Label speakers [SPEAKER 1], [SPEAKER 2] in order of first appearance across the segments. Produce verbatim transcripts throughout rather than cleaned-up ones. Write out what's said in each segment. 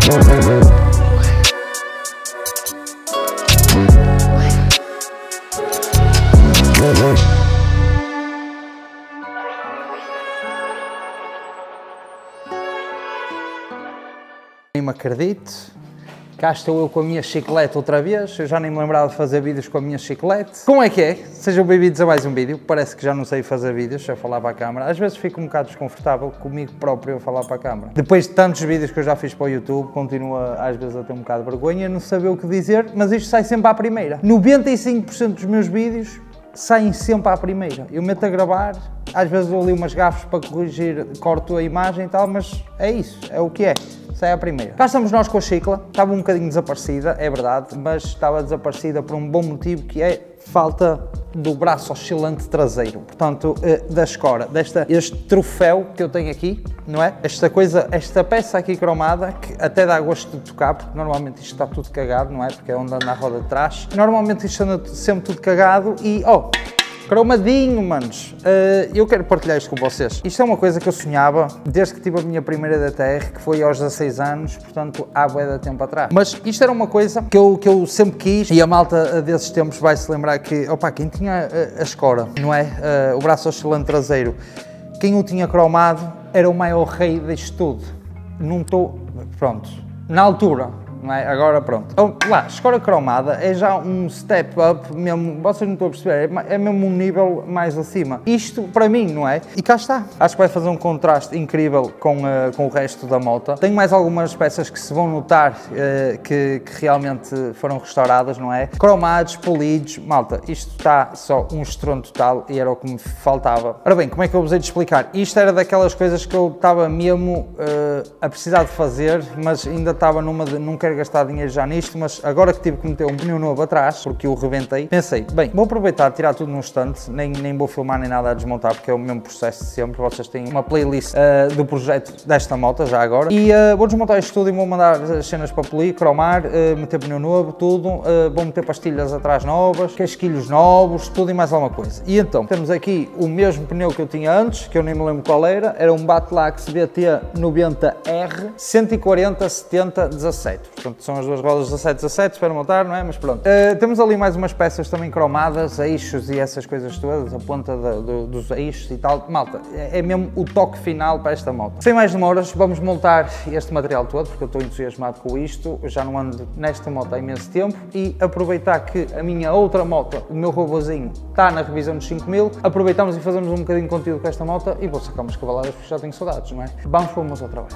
[SPEAKER 1] Nem me acredito, cá estou eu com a minha chiclete outra vez, eu já nem me lembrava de fazer vídeos com a minha chiclete. Como é que é? Sejam bem-vindos a mais um vídeo, parece que já não sei fazer vídeos, a falar para a câmara. Às vezes fico um bocado desconfortável comigo próprio a falar para a câmara. Depois de tantos vídeos que eu já fiz para o YouTube, continuo às vezes a ter um bocado de vergonha, não saber o que dizer, mas isto sai sempre à primeira. noventa e cinco por cento dos meus vídeos saem sempre à primeira. Eu meto a gravar, às vezes dou ali umas gafes para corrigir, corto a imagem e tal, mas é isso, é o que é. Sai à primeira. Cá estamos nós com a Cicla, estava um bocadinho desaparecida, é verdade, mas estava desaparecida por um bom motivo, que é falta do braço oscilante traseiro, portanto, da Escora, desta, este troféu que eu tenho aqui, não é? Esta coisa, esta peça aqui cromada, que até dá gosto de tocar, porque normalmente isto está tudo cagado, não é? Porque é onde anda a roda de trás. Normalmente isto anda sempre tudo cagado e, oh, cromadinho, manos. Uh, eu quero partilhar isto com vocês. Isto é uma coisa que eu sonhava desde que tive a minha primeira D T R, que foi aos dezasseis anos, portanto, há bué de tempo atrás. Mas isto era uma coisa que eu, que eu sempre quis, e a malta desses tempos vai se lembrar que, opa, quem tinha a, a Escora, não é? Uh, o braço oscilante traseiro, quem o tinha cromado era o maior rei disto tudo. Não estou, pronto, na altura. Não é? Agora pronto. Então, lá, Escora cromada é já um step up mesmo, vocês não estão a perceber, é mesmo um nível mais acima. Isto para mim, não é? E cá está. Acho que vai fazer um contraste incrível com, uh, com o resto da moto. Tenho mais algumas peças que se vão notar uh, que, que realmente foram restauradas, não é? Cromados, polidos, malta, isto está só um estrondo total e era o que me faltava. Ora bem, como é que eu vos hei de explicar? Isto era daquelas coisas que eu estava mesmo uh, a precisar de fazer, mas ainda estava numa de nunca quero gastar dinheiro já nisto, mas agora que tive que meter um pneu novo atrás, porque eu rebentei, pensei, bem, vou aproveitar, tirar tudo num instante, nem, nem vou filmar nem nada a desmontar, porque é o mesmo processo de sempre. Vocês têm uma playlist uh, do projeto desta moto, já agora, e uh, vou desmontar isto tudo e vou mandar as cenas para polir, cromar, uh, meter pneu novo, tudo, uh, vou meter pastilhas atrás novas, casquilhos novos, tudo e mais alguma coisa. E então, temos aqui o mesmo pneu que eu tinha antes, que eu nem me lembro qual era, era um Batlax B T noventa R, cento e quarenta, setenta, dezassete. Portanto, são as duas rodas dezassete, dezassete para montar, não é? Mas pronto. Uh, temos ali mais umas peças também cromadas, eixos e essas coisas todas, a ponta da, do, dos eixos e tal. Malta, é, é mesmo o toque final para esta moto. Sem mais demoras, vamos montar este material todo, porque eu estou entusiasmado com isto, eu já não ando nesta moto há imenso tempo, e aproveitar que a minha outra moto, o meu robozinho, está na revisão dos cinco mil, aproveitamos e fazemos um bocadinho de conteúdo com esta moto e vou sacar umas cavaladas porque já tenho saudades, não é? Vamos para o meu trabalho.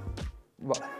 [SPEAKER 1] Bora.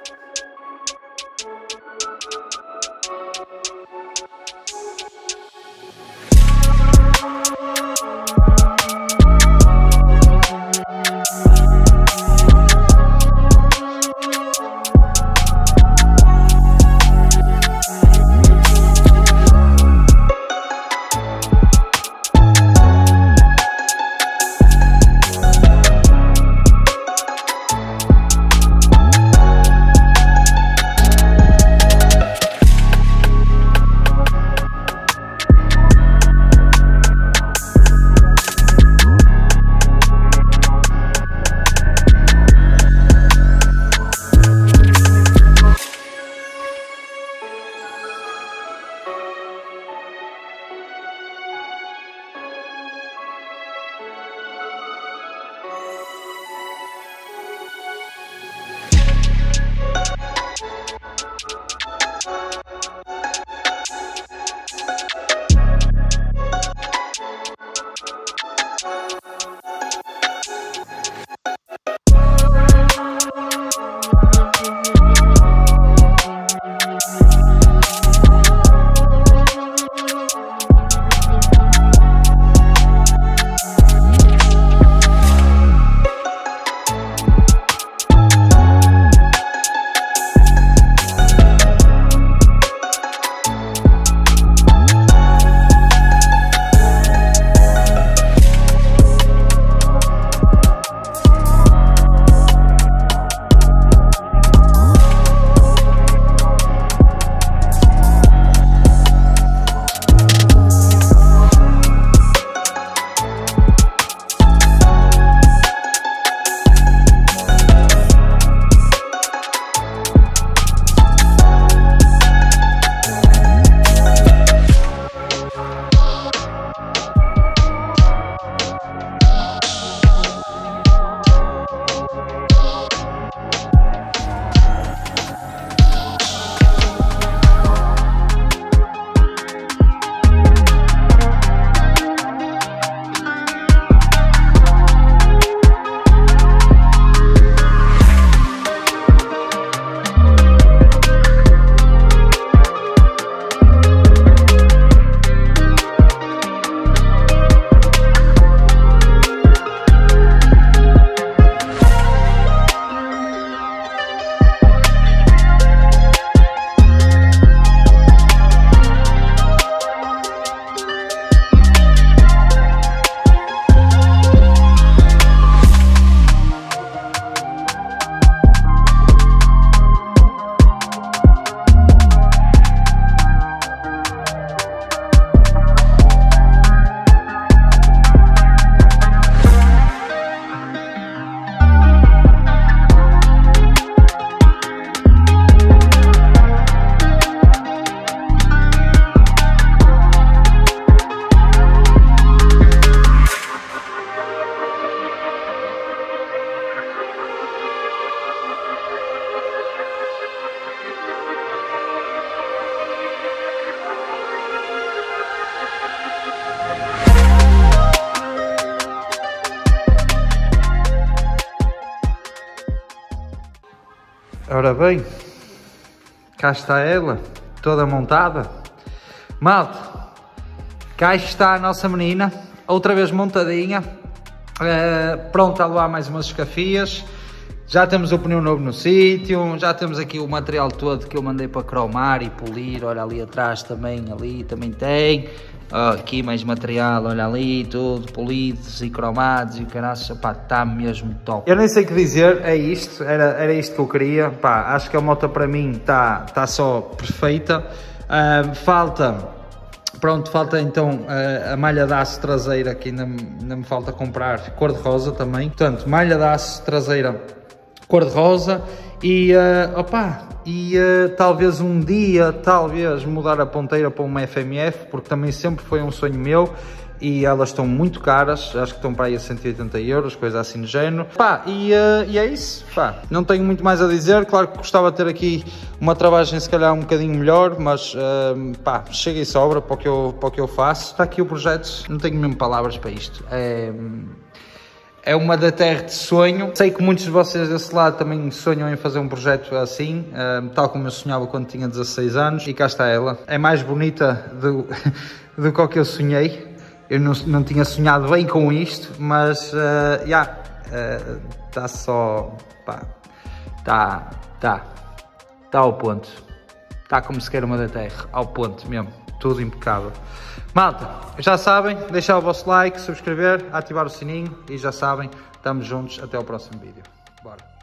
[SPEAKER 1] bem, cá está ela, toda montada. Malta, cá está a nossa menina, outra vez montadinha, uh, pronta a levar mais umas escafias. Já temos o pneu novo no sítio, já temos aqui o material todo que eu mandei para cromar e polir. Olha ali atrás também, ali também tem. Oh, aqui mais material, olha ali, tudo polidos e cromados e o caraças, pá, está mesmo top. Eu nem sei o que dizer, é isto, era, era isto que eu queria, pá, acho que a moto para mim está tá só perfeita. Uh, falta, pronto, falta então uh, a malha de aço traseira, que ainda, ainda me falta comprar, cor de rosa também. Portanto, malha de aço traseira cor de rosa e, uh, opa, e uh, talvez um dia, talvez mudar a ponteira para uma F M F, porque também sempre foi um sonho meu e elas estão muito caras, acho que estão para aí a cento e oitenta euros, coisa assim no género. Pá, e, uh, e é isso, pá, não tenho muito mais a dizer, claro que gostava de ter aqui uma travagem se calhar um bocadinho melhor, mas uh, pá, chega e sobra para o, que eu, para o que eu faço. Está aqui o projeto, não tenho mesmo palavras para isto. É... É uma D T R de sonho. Sei que muitos de vocês desse lado também sonham em fazer um projeto assim, uh, tal como eu sonhava quando tinha dezasseis anos. E cá está ela. É mais bonita do, do que o que eu sonhei. Eu não, não tinha sonhado bem com isto, mas já uh, yeah, está uh, só... pá, está, está, está ao ponto. Está como se quer uma D T R, ao ponto mesmo. Tudo impecável. Malta, já sabem, deixar o vosso like, subscrever, ativar o sininho e já sabem, estamos juntos até ao próximo vídeo. Bora!